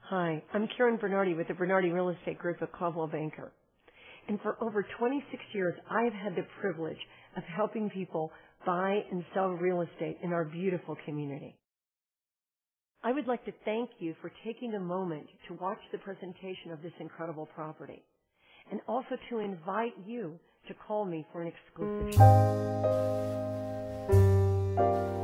Hi, I'm Karen Bernardi with the Bernardi Real Estate Group at Coldwell Banker. And for over 26 years, I've had the privilege of helping people buy and sell real estate in our beautiful community. I would like to thank you for taking a moment to watch the presentation of this incredible property, and also to invite you to call me for an exclusive showing.